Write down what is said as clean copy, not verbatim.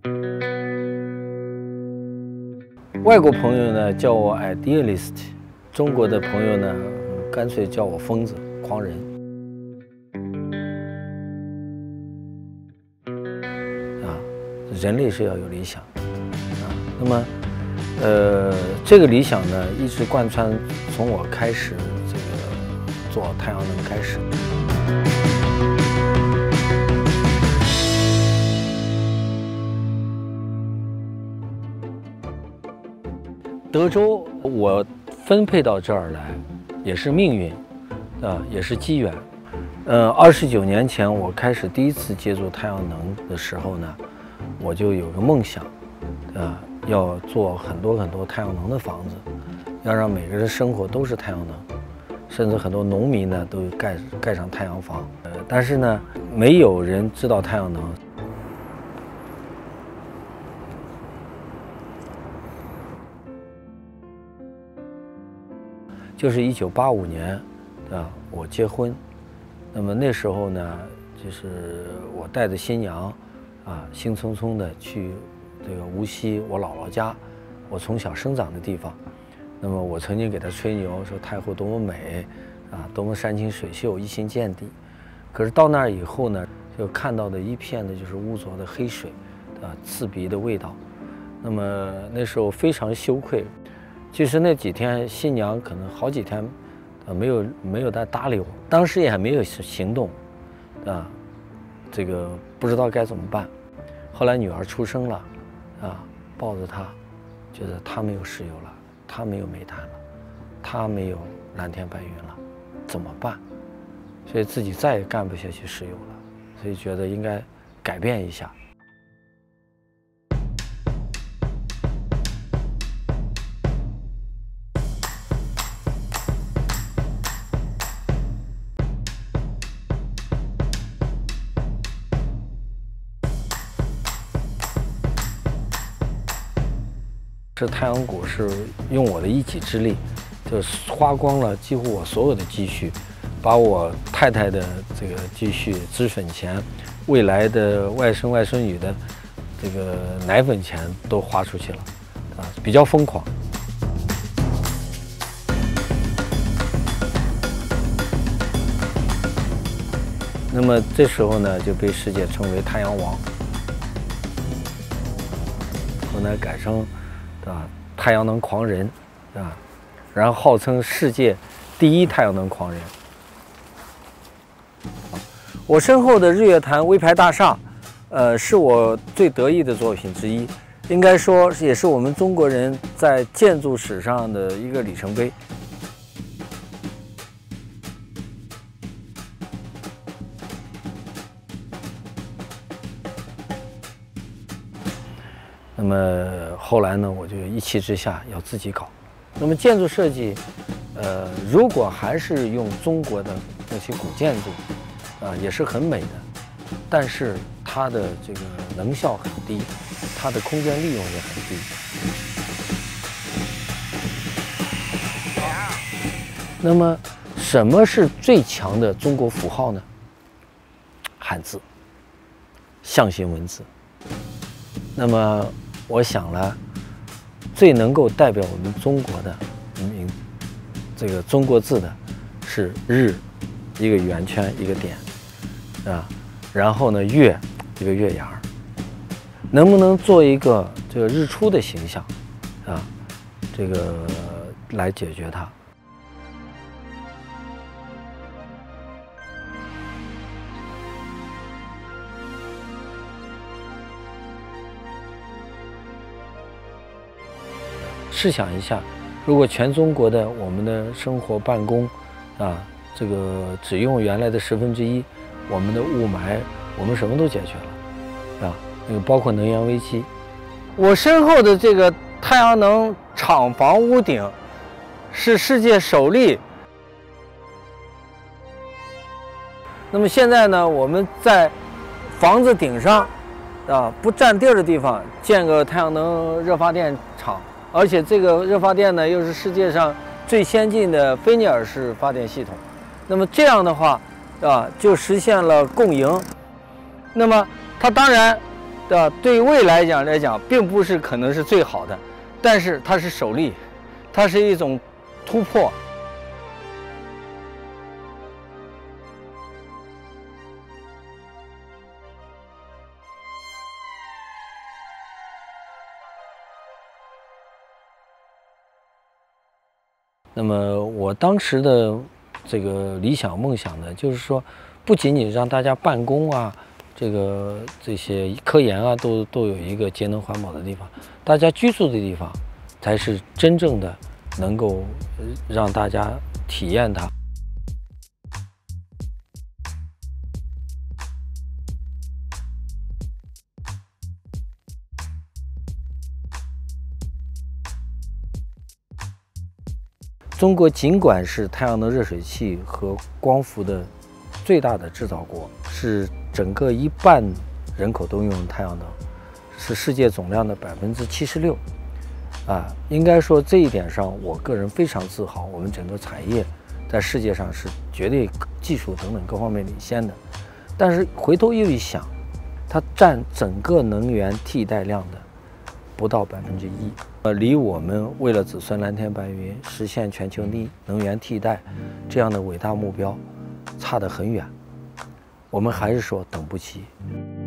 外国朋友呢叫我 idealist， 中国的朋友呢干脆叫我疯子、狂人。人类是要有理想那么这个理想呢一直贯穿从我开始这个做太阳能开始。德州我分配到这儿来也是命运也是机缘。29年前我开始第一次接触太阳能的时候呢，我就有个梦想，要做很多太阳能的房子，要让每个人生活都是太阳能，甚至很多农民呢都盖上太阳房。但是呢，没有人知道太阳能。就是1985年，我结婚，那么那时候呢，就是我带着新娘。兴冲冲的去这个无锡我姥姥家，我从小生长的地方。那么我曾经给她吹牛说太湖多么美多么山清水秀，一心见底。可是到那儿以后呢，就看到的一片的就是污浊的黑水，刺鼻的味道。那么那时候非常羞愧。其实那几天新娘可能好几天没有在搭理我，当时也还没有行动这个不知道该怎么办。后来女儿出生了抱着她，觉得她没有石油了，她没有煤炭了，她没有蓝天白云了，怎么办？所以自己再也干不下去石油了，所以觉得应该改变一下。这太阳谷是用我的一己之力，就花光了几乎我所有的积蓄，把我太太的这个积蓄、脂粉钱、未来的外甥外孙女的这个奶粉钱都花出去了，比较疯狂。那么这时候呢，就被世界称为太阳王，后来改成太阳能狂人然后号称世界第一太阳能狂人。我身后的日月潭微排大厦，是我最得意的作品之一，应该说也是我们中国人在建筑史上的一个里程碑。那么后来呢，我就一气之下要自己搞。那么建筑设计，如果还是用中国的那些古建筑，也是很美的，但是它的这个能效很低，它的空间利用也很低。那么什么是最强的中国符号呢？汉字，象形文字。那么我想了，最能够代表我们中国的这个中国字的是日，一个圆圈一个点然后呢月，一个月牙，能不能做一个这个日出的形象这个来解决它？试想一下，如果全中国的我们的生活办公这个只用原来的1/10，我们的雾霾，我们什么都解决了那个包括能源危机。我身后的这个太阳能厂房屋顶是世界首例。那么现在呢，我们在房子顶上不占地儿的地方建个太阳能热发电厂。而且这个热发电呢，又是世界上最先进的菲涅尔式发电系统。那么这样的话，就实现了共赢。那么它当然对未来讲，并不是可能是最好的，但是它是首例，它是一种突破。那么我当时的这个理想梦想呢，就是说，不仅仅让大家办公啊，这些科研啊，都有一个节能环保的地方，大家居住的地方，才是真正的能够让大家体验它。中国尽管是太阳能热水器和光伏的最大的制造国，是整个1半人口都用太阳能，是世界总量的76%。应该说这一点上，我个人非常自豪。我们整个产业在世界上是绝对技术等等各方面领先的。但是回头又一想，它占整个能源替代量的不到1%，离我们为了子孙蓝天白云实现全球能源替代这样的伟大目标差得很远。我们还是说等不及。